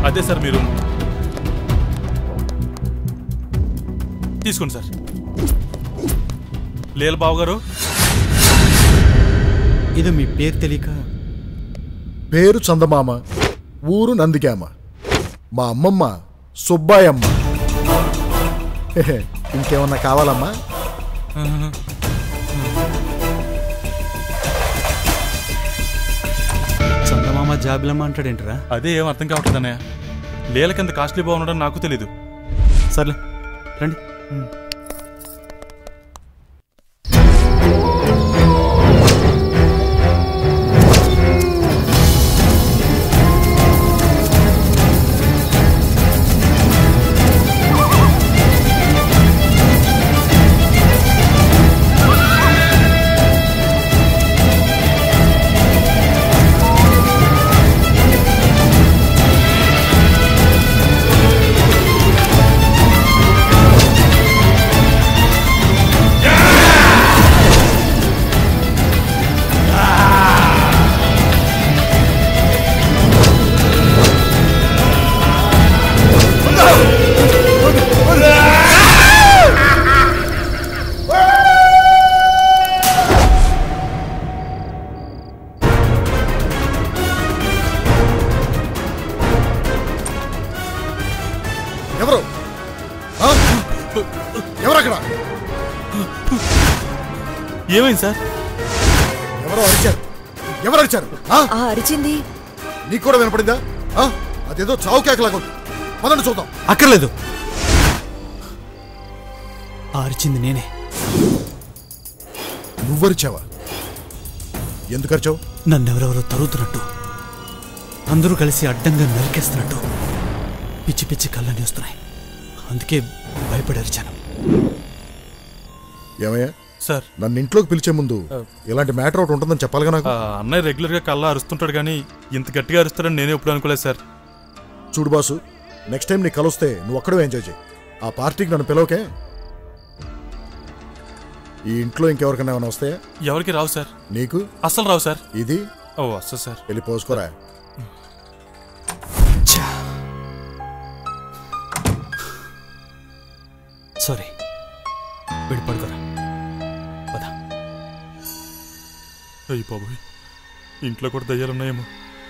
అదే సార్ మీరు తీసుకోండి సార్. లేల బాబు గారు, ఇది మీ పేరు తెలియక? పేరు చందమామ, ఊరు నందికామ, మా అమ్మమ్మ సుబ్బాయమ్మ. ఇంకేమన్నా కావాలమ్మా? చందమామ జాబిలమ్మ అంటాడేంటరా? అదే ఏం అర్థం కావట్లేదు అన్నయ్య. లేల కింద కాస్ట్లీ బాగుండడం నాకు తెలీదు. సర్లే రండి. ఏమైంది సార్? ఎవరో అరిచారు. ఎవరు అరిచారు? అరిచింది నీకు కూడా వినపడిందా? అదేదో చావు కేకలాగా ఉంది. పదండి చూద్దాం. అక్కర్లేదు, అరిచింది నేనే. నువ్వరిచావా? ఎందుకు అరిచావు? నన్నెవరెవరో తరుగుతున్నట్టు, అందరూ కలిసి అడ్డంగా నరికేస్తున్నట్టు పిచ్చి పిచ్చి కళ్ళని వస్తున్నాయి. అందుకే భయపడి అరిచాను. ఏమయ్యా సార్, నన్ను ఇంట్లోకి పిలిచే ముందు ఇలాంటి మ్యాటర్ ఒకటి ఉంటుందని చెప్పాలిగా నాకు. అన్నయ్య రెగ్యులర్ గా కళ్ళ అరుస్తుంటాడు, కానీ ఇంత గట్టిగా అరుస్తాడని నేనే ఎప్పుడు అనుకోలేదు సార్. చూడు బాసు, నెక్స్ట్ టైం నీకు కలుస్తే నువ్వు అక్కడే ఎంజాయ్ చేయి. ఆ పార్టీకి నన్ను పిలవకే. ఈ ఇంట్లో ఇంకెవరికైనా ఏమైనా వస్తాయా? ఎవరికి రావు సార్. నీకు అసలు రావు సార్. ఇది వస్తా సార్. వెళ్ళి పోసుకోరా. సారీ, వెళ్ళి పడుకోరా. అయ్యి బాబోయ్, ఇంట్లో కూడా దయ్యాలున్నాయేమో.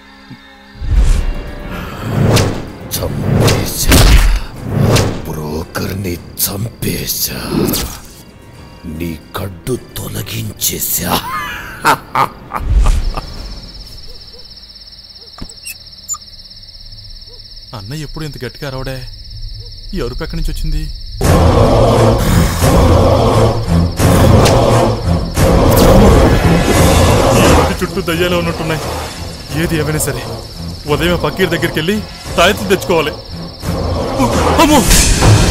బ్రోకర్ని చంపేశా, నీ కడ్డు తొలగించేశా. అన్నయ్య ఎప్పుడు ఇంత గట్టిగా అరవడే? ఈ అరుపు ఎక్కడి నుంచి వచ్చింది? చుట్టూ దయ్యాలు ఉన్నట్టున్నాయి. ఏది ఏమైనా సరే ఉదయం పక్కీర్ దగ్గరికి వెళ్ళి తాయెత్తు తెచ్చుకోవాలి. అమ్మో!